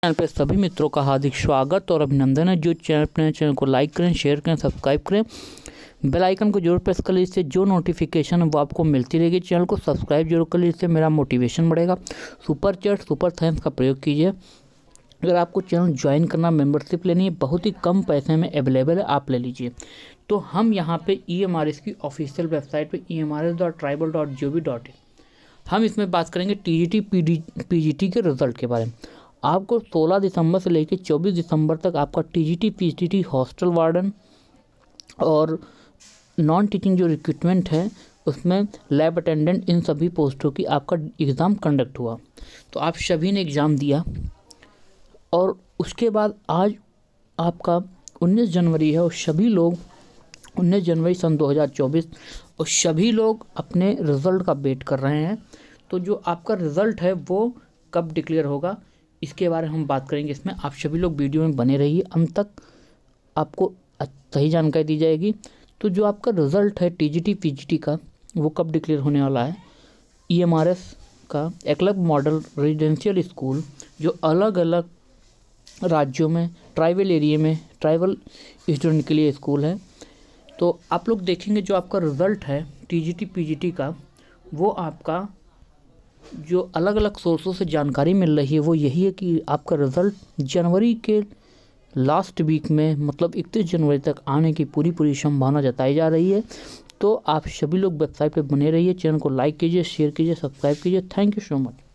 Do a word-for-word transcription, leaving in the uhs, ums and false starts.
Channel पे सभी मित्रों का हार्दिक स्वागत और अभिनंदन है। जो चैनल अपने चैनल को लाइक करें, शेयर करें, सब्सक्राइब करें, बेल आइकन को जरूर प्रेस कर लीजिए। इससे जो नोटिफिकेशन है वो आपको मिलती रहेगी। चैनल को सब्सक्राइब जरूर कर लीजिए, इससे मेरा मोटिवेशन बढ़ेगा। सुपर चैट सुपर थैंक्स का प्रयोग कीजिए। अगर आपको चैनल ज्वाइन करना, मेंबरशिप लेनी है, बहुत ही कम पैसे में अवेलेबल है, आप ले लीजिए। तो हम यहाँ पे ई एम आर एस की ऑफिशियल वेबसाइट पे E M R S dot tribal dot G O V dot in हम इसमें बात करेंगे T G T P D P G T के रिजल्ट के बारे में। आपको सोलह दिसंबर से लेकर चौबीस दिसंबर तक आपका T G T P G T hostel warden और नॉन टीचिंग जो रिक्रूटमेंट है उसमें लैब अटेंडेंट, इन सभी पोस्टों की आपका एग्ज़ाम कंडक्ट हुआ। तो आप सभी ने एग्ज़ाम दिया और उसके बाद आज आपका उन्नीस जनवरी है और सभी लोग उन्नीस जनवरी सन दो हज़ार चौबीस और सभी लोग अपने रिज़ल्ट का वेट कर रहे हैं। तो जो आपका रिज़ल्ट है वो कब डिक्लेयर होगा इसके बारे में हम बात करेंगे। इसमें आप सभी लोग वीडियो में बने रहिए, अंत तक आपको सही जानकारी दी जाएगी। तो जो आपका रिज़ल्ट है T G T P G T का वो कब डिक्लेयर होने वाला है। ई एम आर एस का एकलव्य मॉडल रेजिडेंशियल स्कूल जो अलग अलग राज्यों में ट्राइबल एरिया में ट्राइबल स्टूडेंट के लिए स्कूल है। तो आप लोग देखेंगे जो आपका रिज़ल्ट है T G T P G T का वो आपका जो अलग अलग सोर्सों से जानकारी मिल रही है वो यही है कि आपका रिज़ल्ट जनवरी के लास्ट वीक में मतलब इकतीस जनवरी तक आने की पूरी पूरी संभावना जताई जा रही है। तो आप सभी लोग वेबसाइट पे बने रहिए, चैनल को लाइक कीजिए, शेयर कीजिए, सब्सक्राइब कीजिए। Thank you so much.